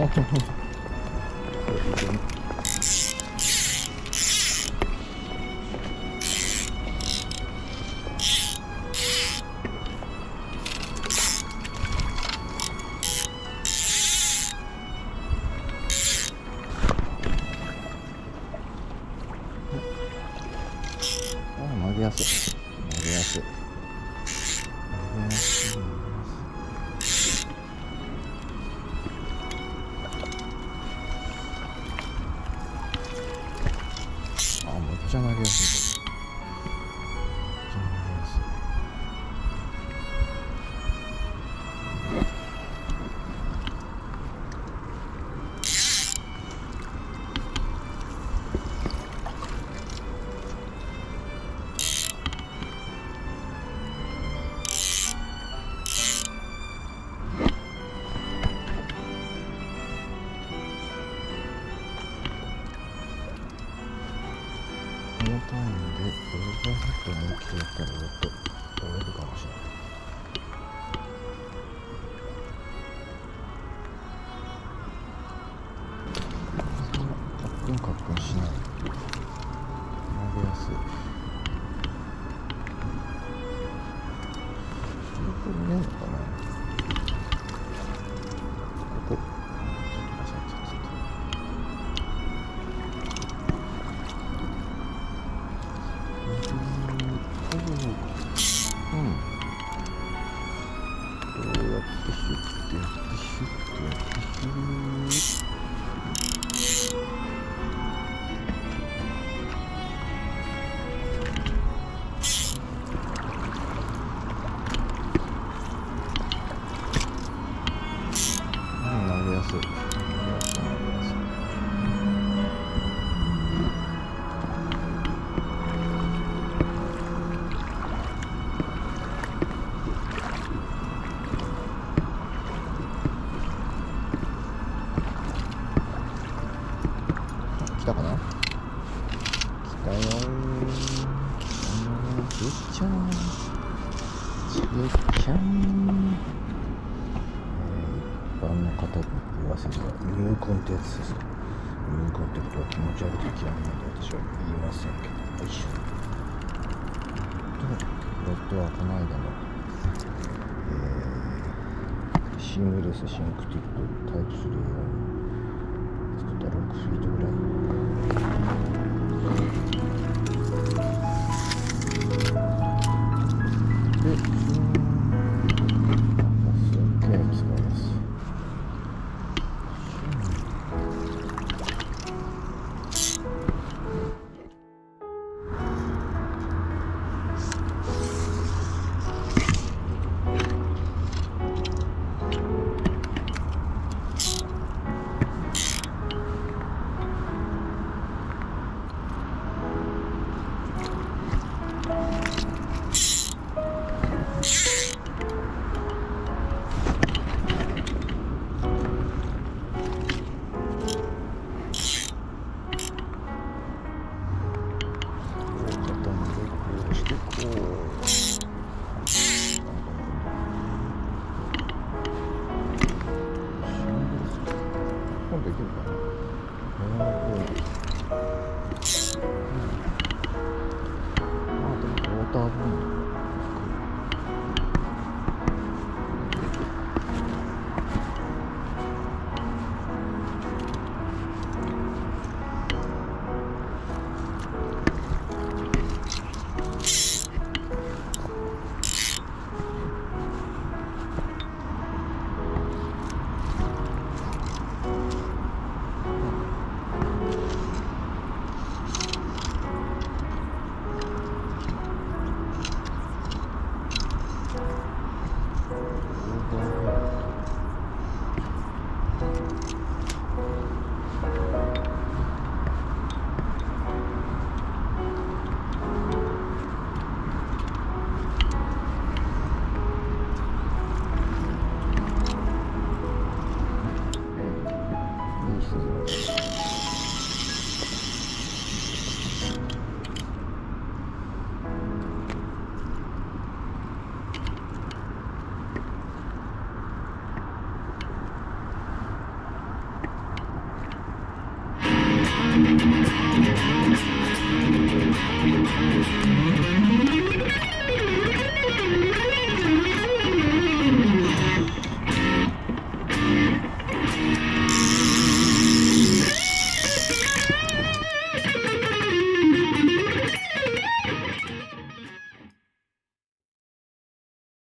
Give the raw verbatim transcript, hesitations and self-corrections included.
投げやすい投げやすい投げやすい。あ、めっちゃ投げやすい。めっちゃ投げやすい。このタイムでオーバーヘッドの大きさだったらもっと折れるかもしれない。そんなカックンカックンしない。投げやすい。これ見えるのかな。ここうん、こうやってシュッてやってシュッてやってシュッ。うん、投げやすい。投げやすい投げやすい。来たかな。来たよー。ちっちゃんちっちゃん、えー、一般の方に言わせれば入魂ってやつです。入魂ってことは気持ち悪くて嫌いなので私は言いませんけど、よいしょ。とロットはこの間の、えー、シングレスシンクティックタイプスリーを作ったろくフィートぐらい。で、すっげえ使います。できるかな。ああ、でもウォーターボンド。Thank you.